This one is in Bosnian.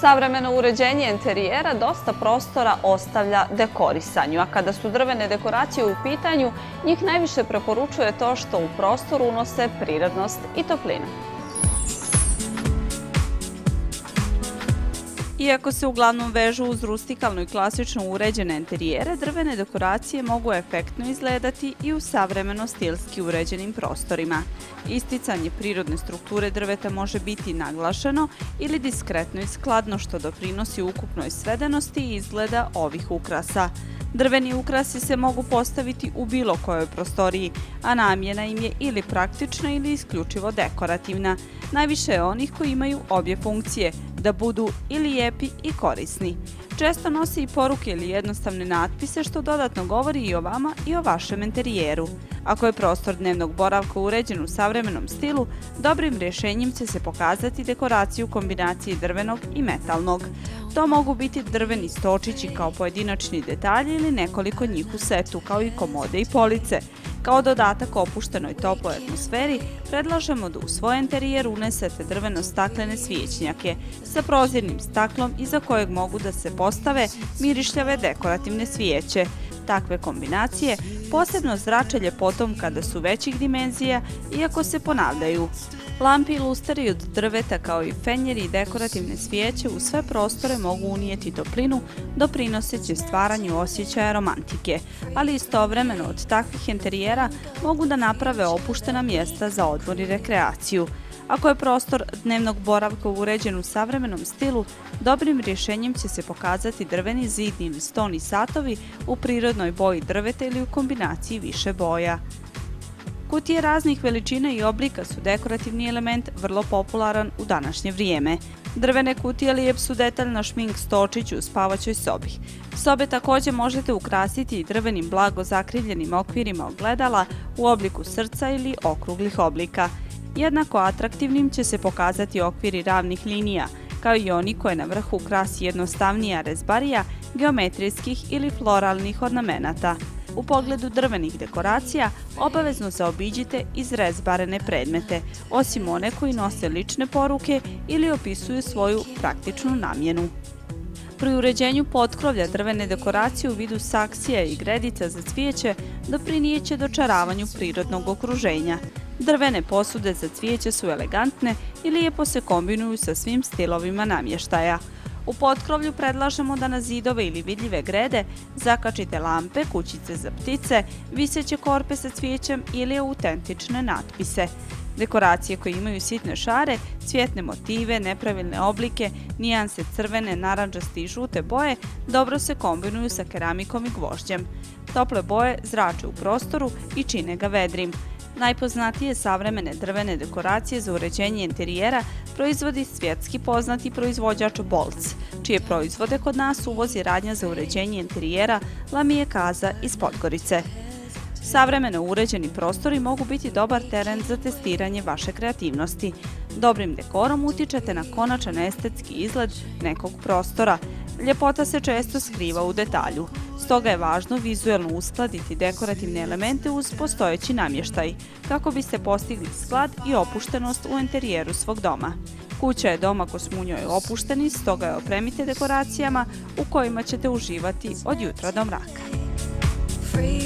Savremeno uređenje interijera dosta prostora ostavlja dekorisanju, a kada su drvene dekoracije u pitanju, njih najviše preporučuje to što u prostoru unose prirodnost i toplinu. Iako se uglavnom vežu uz rustikalno i klasično uređene interijere, drvene dekoracije mogu efektno izgledati i u savremeno stilski uređenim prostorima. Isticanje prirodne strukture drveta može biti naglašeno ili diskretno i skladno, što doprinosi ukupnoj svedenosti i izgleda ovih ukrasa. Drveni ukrasi se mogu postaviti u bilo kojoj prostoriji, a namjena im je ili praktična ili isključivo dekorativna. Najviše je onih koji imaju obje funkcije, da budu i lijepi i korisni. Često nose i poruke ili jednostavne natpise, što dodatno govori i o vama i o vašem interijeru. Ako je prostor dnevnog boravka uređen u savremenom stilu, dobrim rješenjem će se pokazati dekoracije u kombinaciji drvenog i metalnog. To mogu biti drveni stočići kao pojedinačni detalji ili nekoliko njih u setu, kao i komode i police. Kao dodatak opuštenoj toploj atmosferi, predlažemo da u svoj interijer unesete drveno-staklene svijećnjake sa prozirnim staklom iza kojeg mogu da se postave mirišljave dekorativne svijeće. Takve kombinacije posebno zrače ljepotom kada su većih dimenzija, iako se ponavljaju. Lampi i lusteri od drveta kao i fenjeri i dekorativne svijeće u sve prostore mogu unijeti toplinu, doprinoseći stvaranju osjećaja romantike, ali istovremeno od takvih interijera mogu da naprave opuštena mjesta za odmor i rekreaciju. Ako je prostor dnevnog boravka uređen u savremenom stilu, dobrim rješenjem će se pokazati drveni zidni ili stoni satovi u prirodnoj boji drveta ili u kombinaciji više boja. Kutije raznih veličina i oblika su dekorativni element vrlo popularan u današnje vrijeme. Drvene kutije lijep su detalj na šmink stočiću u spavaćoj sobi. Sobe također možete ukrasiti i drvenim blago zakrivljenim okvirima ogledala u obliku srca ili okruglih oblika. Jednako atraktivnim će se pokazati okviri ravnih linija, kao i oni koje na vrhu krasi jednostavnija rezbarija geometrijskih ili floralnih ornamenata. U pogledu drvenih dekoracija obavezno zaobiđite izrezbarene predmete, osim one koji nose lične poruke ili opisuju svoju praktičnu namjenu. Pri uređenju potkrovlja drvene dekoracije u vidu saksija i gredica za cvijeće doprinijeće dočaravanju prirodnog okruženja. Drvene posude za cvijeće su elegantne i lijepo se kombinuju sa svim stilovima namještaja. U potkrovlju predlažemo da na zidove ili vidljive grede zakačite lampe, kućice za ptice, viseće korpe sa cvijećem ili autentične natpise. Dekoracije koje imaju sitne šare, cvjetne motive, nepravilne oblike, nijanse crvene, narandžaste i žute boje dobro se kombinuju sa keramikom i gvožđem. Tople boje zrače u prostoru i čine ga vedrim. Najpoznatije savremene drvene dekoracije za uređenje interijera proizvodi svjetski poznati proizvođač Bolz, čije proizvode kod nas uvozi radnja za uređenje interijera Lamije Kaza iz Podgorice. Savremeno uređeni prostori mogu biti dobar teren za testiranje vaše kreativnosti. Dobrim dekorom utičete na konačan estetski izgled nekog prostora. Ljepota se često skriva u detalju. Stoga je važno vizuelno uskladiti dekorativne elemente uz postojeći namještaj, kako biste postigli sklad i opuštenost u interijeru svog doma. Kuća je dom ako smo u njoj opušteni, stoga je opremite dekoracijama u kojima ćete uživati od jutra do mraka.